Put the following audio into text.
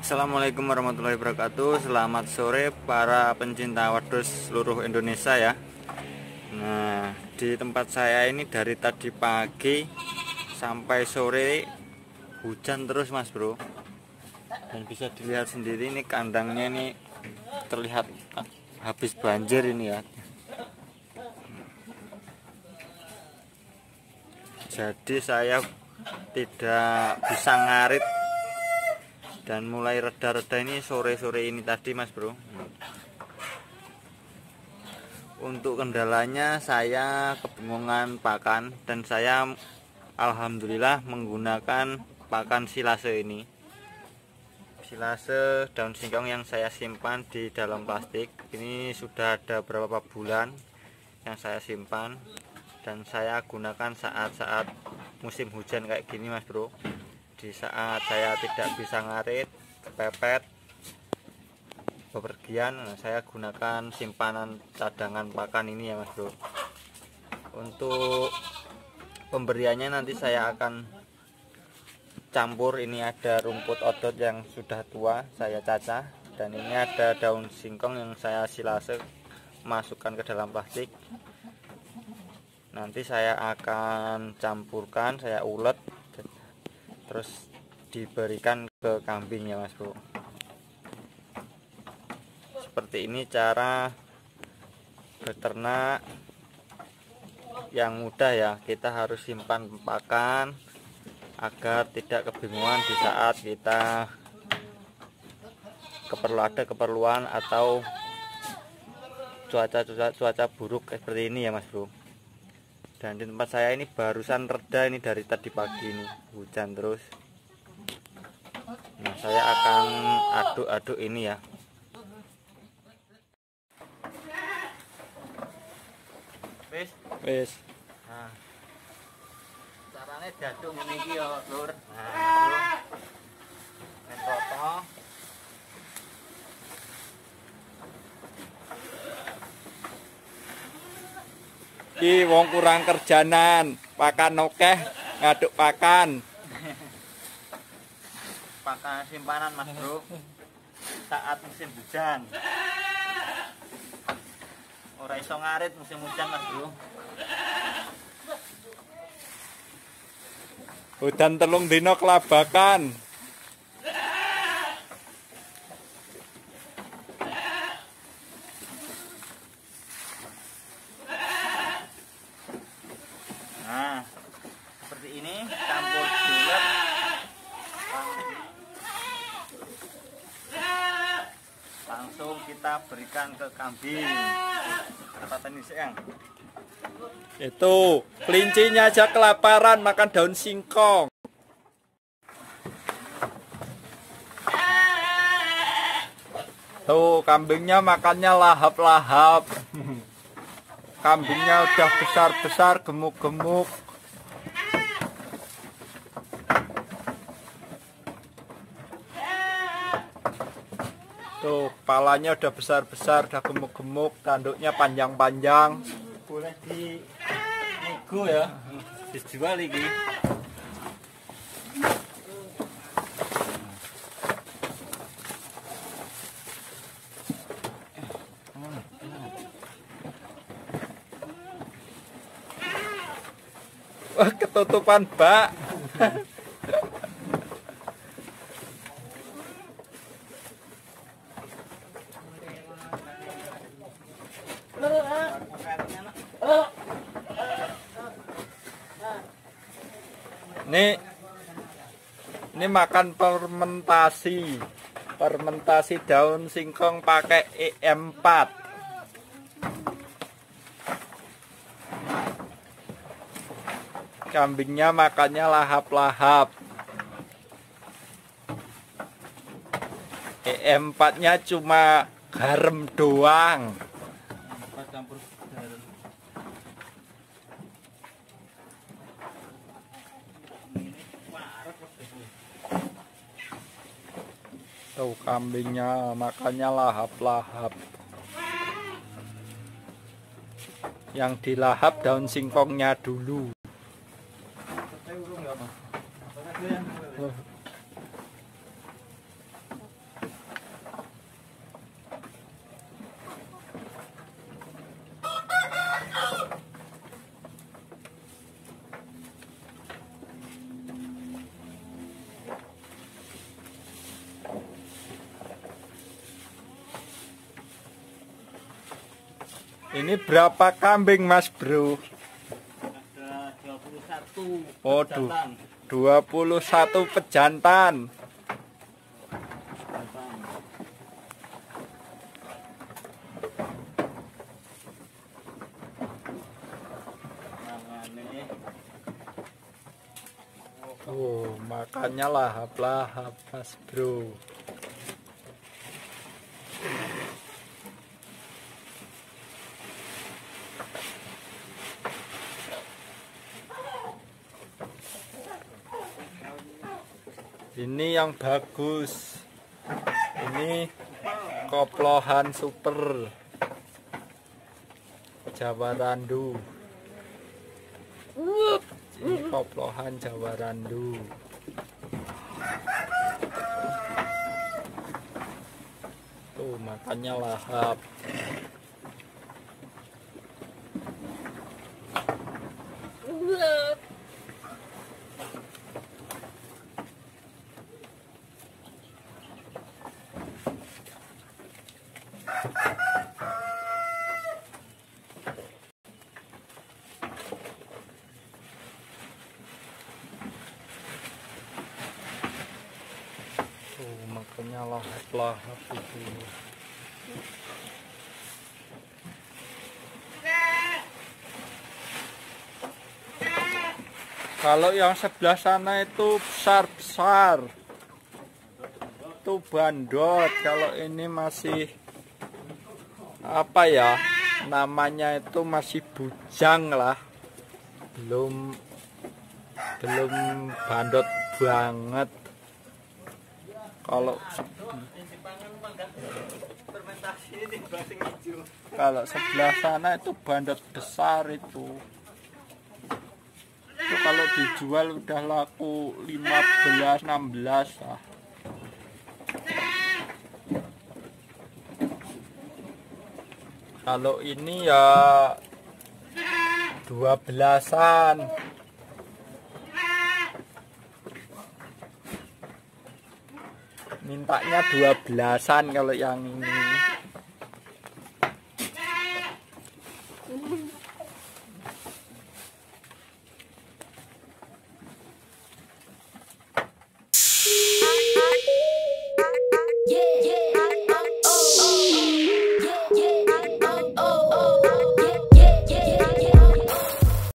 Assalamualaikum warahmatullahi wabarakatuh. Selamat sore para pencinta wedhus seluruh Indonesia ya. Nah, di tempat saya ini dari tadi pagi sampai sore hujan terus mas bro. Dan bisa dilihat sendiri ini kandangnya ini terlihat habis banjir ini ya. Jadi saya tidak bisa ngarit dan mulai reda-reda ini sore-sore ini tadi mas bro. Untuk kendalanya saya kebingungan pakan, dan saya alhamdulillah menggunakan pakan silase ini, silase daun singkong yang saya simpan di dalam plastik. Ini sudah ada beberapa bulan yang saya simpan dan saya gunakan saat-saat musim hujan kayak gini mas bro. Di saat saya tidak bisa ngarit, kepepet, bepergian, saya gunakan simpanan cadangan pakan ini ya mas bro. Untuk pemberiannya nanti saya akan campur, ini ada rumput odot yang sudah tua saya cacah, dan ini ada daun singkong yang saya silase masukkan ke dalam plastik. Nanti saya akan campurkan, saya ulet, terus diberikan ke kambing ya mas bro. Seperti ini cara beternak yang mudah ya. Kita harus simpan pakan agar tidak kebingungan di saat kita ada keperluan atau cuaca buruk seperti ini ya mas bro. Dan di tempat saya ini barusan reda, ini dari tadi pagi ini hujan terus. Nah, saya akan aduk-aduk ini ya. Wis. Nah, caranya diaduk ngene iki ya, Lur. Nah, potong. Ki wong kurang kerjanan, pakan okeh, ngaduk pakan. Pakan simpanan mas bro saat musim hujan. Ora iso ngarit musim hujan mas bro. Udan telung dino kelabakan. Nah, seperti ini campur bulat. Langsung kita berikan ke kambing. Apa tadi sayang? Itu kelincinya aja kelaparan makan daun singkong. Tuh kambingnya makannya lahap-lahap. Kambingnya udah besar-besar, gemuk-gemuk. Tuh, kepalanya udah besar-besar, udah gemuk-gemuk, tanduknya panjang-panjang. Boleh di nego ya, dijual lagi. Wah, ketutupan bak. Ini makan fermentasi daun singkong pakai EM4. Kambingnya makannya lahap-lahap. EM4-nya cuma garam doang. Tuh kambingnya makannya lahap-lahap. Yang dilahap daun singkongnya dulu. Ini berapa kambing Mas Bro? Ada 21. Oh, 21 pejantan. Oh, makannya lahap-lahap Mas Bro. Ini yang bagus. Ini koplohan super Jawa Randu. Ini koplohan Jawa Randu. Tuh makannya lahap. Makannya lahap-lahap itu. Kalau yang sebelah sana itu besar-besar, itu bandot. Kalau ini masih apa ya, namanya itu masih bujang lah, belum bandot banget. Kalau sebelah sana itu bandot besar itu kalau dijual udah laku 15-16 lah. Kalau ini ya 12-an. Mintanya 12-an kalau yang ini.